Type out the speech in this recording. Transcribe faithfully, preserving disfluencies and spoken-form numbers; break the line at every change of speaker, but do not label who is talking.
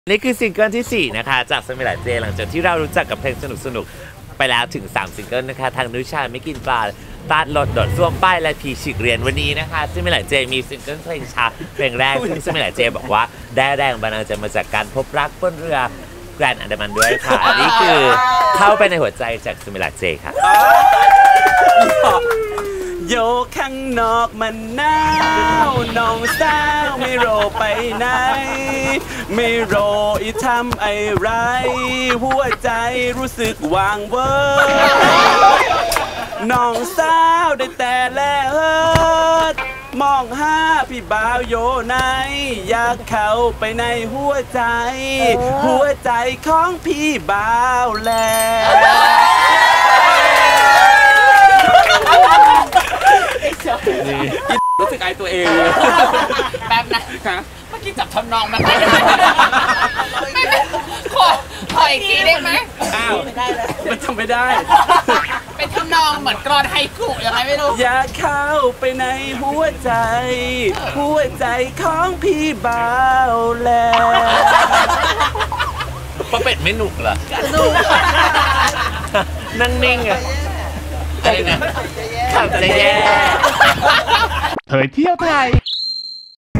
นี่คือซิงเกิลที่สี่นะคะจากสมิลาเจหลังจากที่เรารู้จักกับเพลงสนุกๆไปแล้วถึงสามซิงเกิลนะคะทางนุชาไม่กินปลาตาดหลดดดซ่วมป้ายและพีฉีกเรียนวันนี้นะคะสมิลาเจมีซิงเกิลเพลงช้าเพลงแรกซึ่งสมิลาเจบอกว่าได้แรงบันดาลใจมาจากการพบรักบนเรือแกรนด์อันดามันด้วยค่ะนี่คือเข้าไปในหัวใจจากสมิลาเจค่ะ
โยข้างนอกมันหนาวน้องสาวไม่โรไปไหนไม่โรอีทำไอไรหัวใจรู้สึกวางเวอน้องสาวได้แต่แลเฮิดมองหาพี่บ่าวโยไหนอยากเข้าไปในหัวใจหัวใจของพี่บ่าวแล้วรู้สึกอายตัวเอง
แป๊บนะเมื่อกี้จับทำนองมาไม่ขอขออีกทีได้ไหม
อ้าวมันทำไม่ได้
เป็นทำนองเหมือนกรอนไฮกุยังไงไม่รู้
อยากเข้าไปในหัวใจหัวใจของพี่บ่าวแล้ว
ป้าเป็ดไม่หนุกเหรอหนุกนั่งนิ่งอะอะไรนะขับจะแย่
เผยเที่ยวไทย